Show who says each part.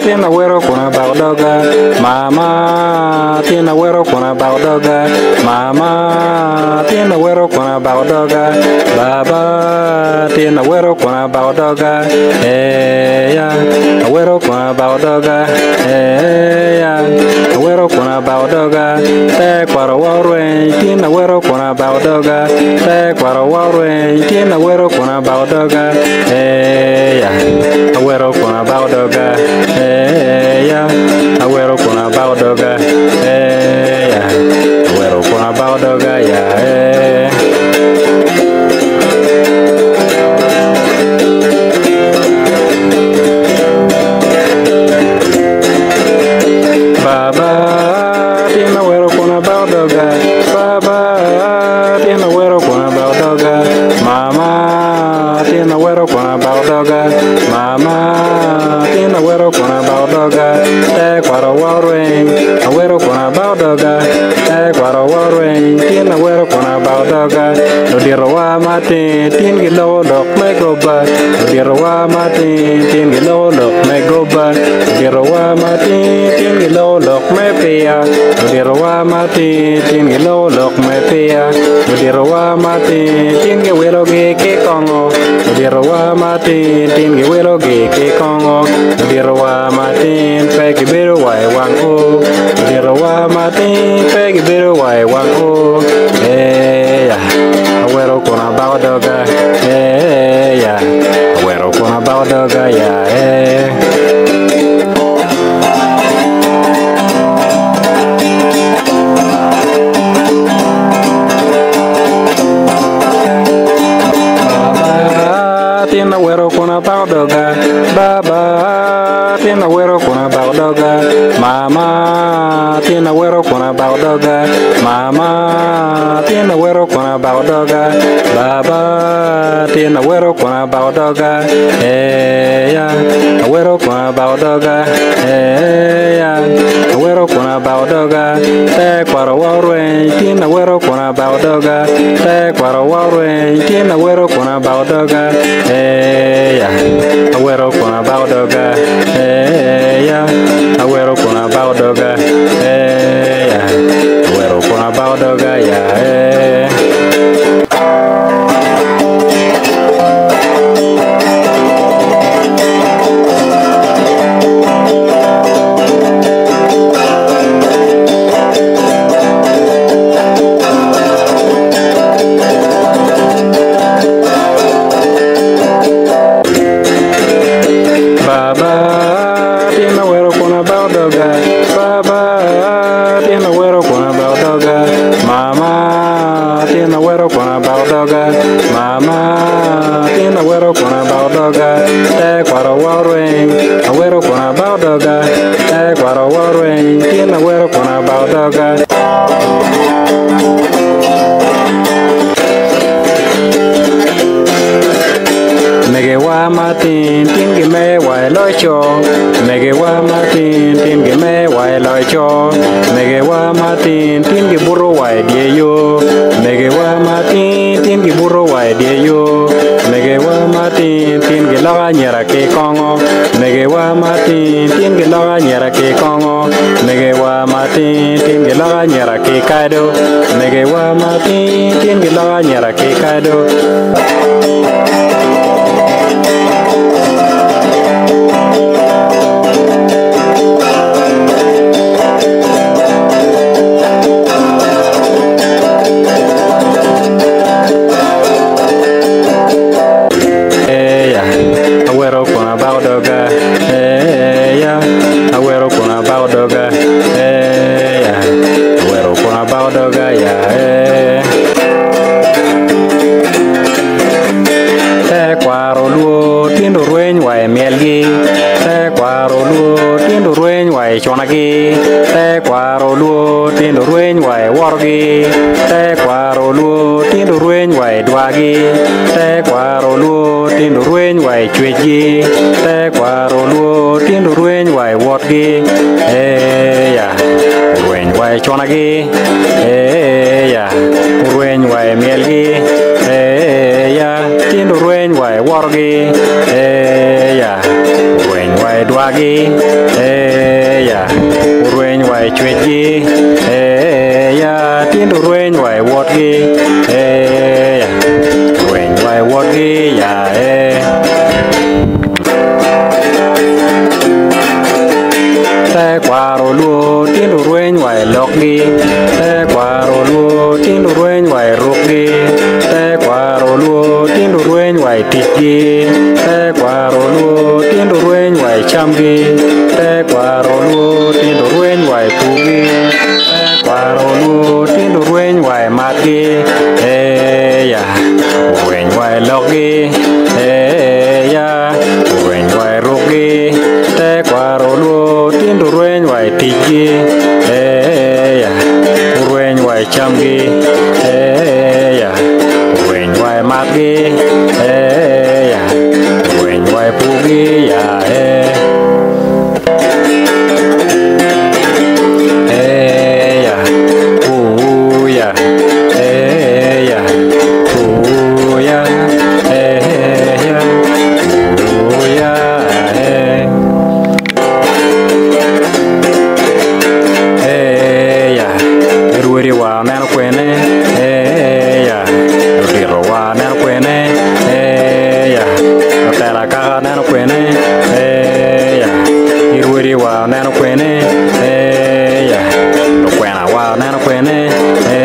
Speaker 1: tiene güero kuna baudoga. Mama tiene güero kuna baudoga. Mama tiene güero kuna baudoga. Baba tiene güero kuna baudoga. Ya güero kuna baudoga. Ya güero kuna baudoga. Te cuaro warwe tiene güero kuna baudoga. Te cuaro warwe tiene güero kuna baudoga. Ya güero kuna baudoga. Ya güero kuna baudoga. Ya güero kuna baudoga ya. Baba tiene güero kuna baudoga. Baba tiene güero kuna baudoga. Mama tiene güero kuna baudoga. Mama tiene güero kuna baudoga. Te cuaro warwe güero kuna baudoga. Te cuaro warwe tiene güero kuna baudoga. Lo dirwa mati tin gilo dok me goba. Lo dirwa mati tin gilo dok me goba. Lo dirwa mati tin gilo dok me pia. Lo dirwa mati tin gilo dok me pia. Lo dirwa mati tin ge welo ge ke kongo. Lo dirwa mati tin ge welo ge ke kongo. Lo dirwa mati pe ge bero wai wang o. Lo dirwa mati pe ge bero wai wang o. Ya güero kuna baudoga. Ya güero kuna baudoga ya. Tiene güero kuna baudoga. Baba tiene güero kuna baudoga. Mama tiene güero kuna baudoga. Mama tiene güero kuna baudoga. Baba tiene güero kuna baudoga. Ya güero kuna baudoga. Ya güero kuna baudoga. Te cuaro warwe tiene güero kuna baudoga. Te cuaro warwe tiene güero kuna baudoga. Ya güero kuna baudoga. Ya güero kuna baudoga. Ya güero kuna baudoga ya. Baba tiene güero kuna baudoga. Baba tiene güero kuna baudoga. Mama tiene güero kuna baudoga. Mama tiene güero kuna baudoga. Te cuaro warwe güero kuna baudoga. Te cuaro warwe tiene güero kuna baudoga. Mege wa matin tin ge me wa lo cho. Mege wa matin tin ge me wa lo cho. Mege wa matin tin ge burro wa die yo. Mege wa matin tin ge burro wa die yo. Mege wa matin tin ge la nyera ke kongo. Mege wa matin tin ge la nyera ke kongo. Mege wa matin tin ge la nyera ke kado. Mege wa matin tin ge la nyera ke kado. Güero kuna baudoga. Ya güero kuna baudoga. Ya güero kuna baudoga ya. Te cuaro luo tiendo rueñ wa miel gi. Te cuaro luo tiendo rueñ wa chona gi. Te cuaro luo tiendo rueñ wa wor gi. Te cuaro luo tiendo rueñ wa dwa gi. Te cuaro luo tiendo rueñ wa chwech gi. Te cuaro luo tiendo rueñ wa wot gi. Ya rueñ wa chona gi. Ya rueñ wa miel gi. Ya tiendo rueñ wa wor gi. Ya rueñ wa vài đoa ghi ya ruin vài chuyện ghi ya tin đồ ruin vài word ghi ya ruin vài word ghi ya te qua rồi luôn tin đồ ruin vài lọc ghi te qua rồi luôn tin đồ ruin vài ruột ghi te qua rồi luôn tin đồ ruin vài thịt ghi te qua rồi luôn tin đồ ruin vài chăm ghi te qua rồi luôn tin đồ ruin vài phu ghi te qua rồi luôn tin đồ ruin vài mát ghi ya ruin vài lọc ghi ya ruin vài ruột ghi te qua rồi luôn tin đồ ruin vài thịt ghi ya ruin vài chăm ghi ya ruin vài mát ghi ya ruin vài phu ghi ya nano quene ya no quena wa nano quene